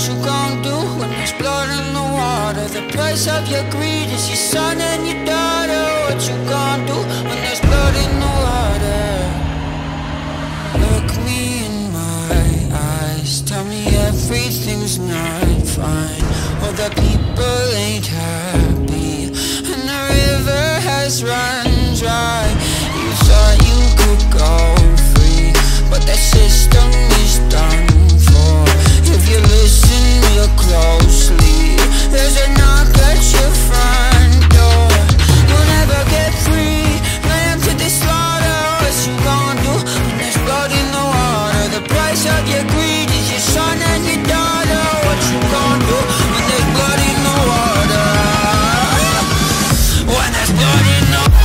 you gon' do when there's blood in the water? The price of your greed is your son and your daughter. What you gon' do when there's blood in the water? Look me in my eyes, tell me everything's not fine. All the people ain't happy, and the river has run dry. You thought you could go free, but that system is done for. If you listen real closely, there's a knock at your front door. You'll never get free, lamb to the slaughter. What you gon' do when there's blood in the water? The price of your greed is your son and your daughter. What you gon' do when there's blood in the water? When there's blood in the water.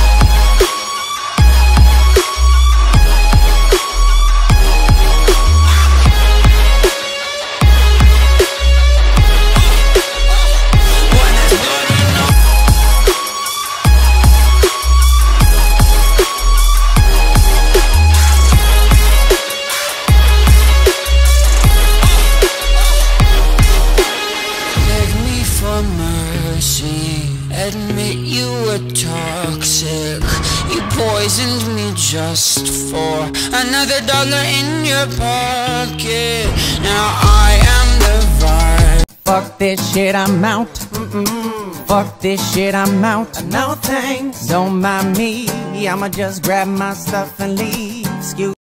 Admit you were toxic. You poisoned me just for another dollar in your pocket. Now I am the vibe. Fuck this shit, I'm out. Fuck this shit, I'm out. No thanks. Don't mind me, I'ma just grab my stuff and leave. Excuse